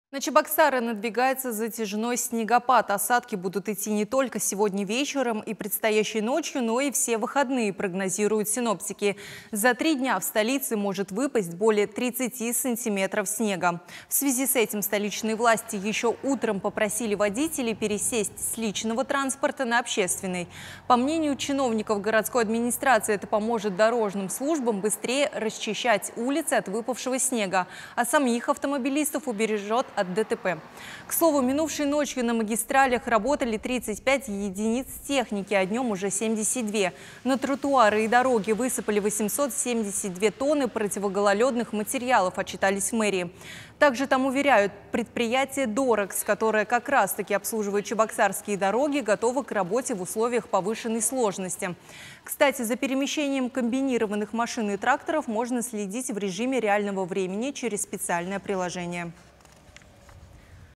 На Чебоксары надвигается затяжной снегопад. Осадки будут идти не только сегодня вечером и предстоящей ночью, но и все выходные, прогнозируют синоптики. За 3 дня в столице может выпасть более 30 сантиметров снега. В связи с этим столичные власти еще утром попросили водителей пересесть с личного транспорта на общественный. По мнению чиновников городской администрации, это поможет дорожным службам быстрее расчищать улицы от выпавшего снега, а самих автомобилистов убережет от ДТП. К слову, минувшей ночью на магистралях работали 35 единиц техники, а днем уже 72. На тротуары и дороги высыпали 872 тонны противогололедных материалов, отчитались в мэрии. Также там уверяют, предприятие «Дорекс», которое как раз-таки обслуживает чебоксарские дороги, готово к работе в условиях повышенной сложности. Кстати, за перемещением комбинированных машин и тракторов можно следить в режиме реального времени через специальное приложение.